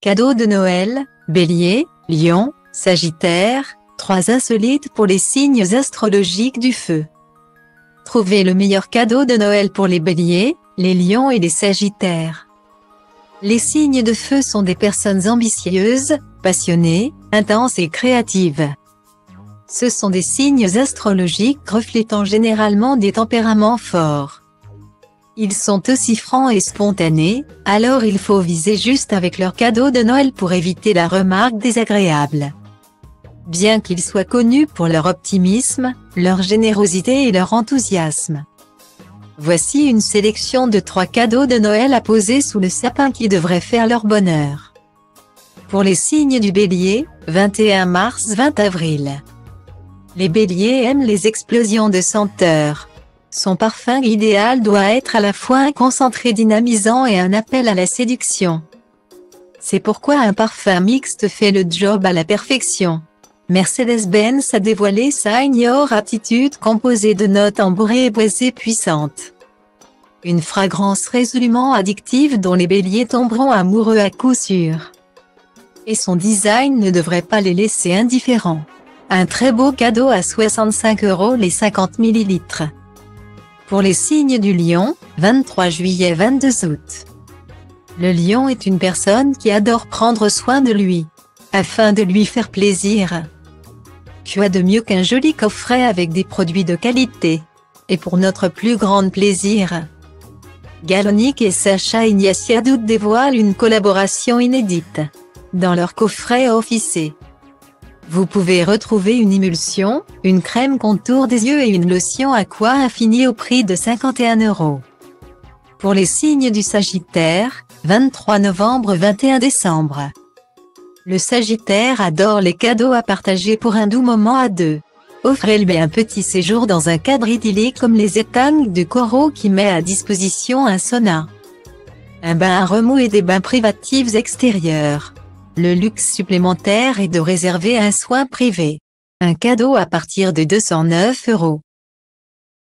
Cadeau de Noël, Bélier, Lion, Sagittaire, 3 insolites pour les signes astrologiques du feu. Trouvez le meilleur cadeau de Noël pour les Béliers, les Lions et les Sagittaires. Les signes de feu sont des personnes ambitieuses, passionnées, intenses et créatives. Ce sont des signes astrologiques reflétant généralement des tempéraments forts. Ils sont aussi francs et spontanés, alors il faut viser juste avec leur cadeau de Noël pour éviter la remarque désagréable. Bien qu'ils soient connus pour leur optimisme, leur générosité et leur enthousiasme. Voici une sélection de 3 cadeaux de Noël à poser sous le sapin qui devraient faire leur bonheur. Pour les signes du Bélier, 21 mars-20 avril. Les Béliers aiment les explosions de senteurs. Son parfum idéal doit être à la fois un concentré dynamisant et un appel à la séduction. C'est pourquoi un parfum mixte fait le job à la perfection. Mercedes-Benz a dévoilé sa Ignore Attitude composée de notes ambrées et boisées puissantes. Une fragrance résolument addictive dont les Béliers tomberont amoureux à coup sûr. Et son design ne devrait pas les laisser indifférents. Un très beau cadeau à 65 € les 50 ml. Pour les signes du Lion, 23 juillet-22 août. Le Lion est une personne qui adore prendre soin de lui, afin de lui faire plaisir. Quoi de mieux qu'un joli coffret avec des produits de qualité, et pour notre plus grand plaisir. Galonic et Sacha Ignatiadou dévoilent une collaboration inédite, dans leur coffret officé. Vous pouvez retrouver une émulsion, une crème contour des yeux et une lotion aqua infinie au prix de 51 €. Pour les signes du Sagittaire, 23 novembre-21 décembre. Le Sagittaire adore les cadeaux à partager pour un doux moment à deux. Offrez-lui un petit séjour dans un cadre idyllique comme les étangs de Corot qui met à disposition un sauna, un bain à remous et des bains privatifs extérieurs. Le luxe supplémentaire est de réserver un soin privé. Un cadeau à partir de 209 €.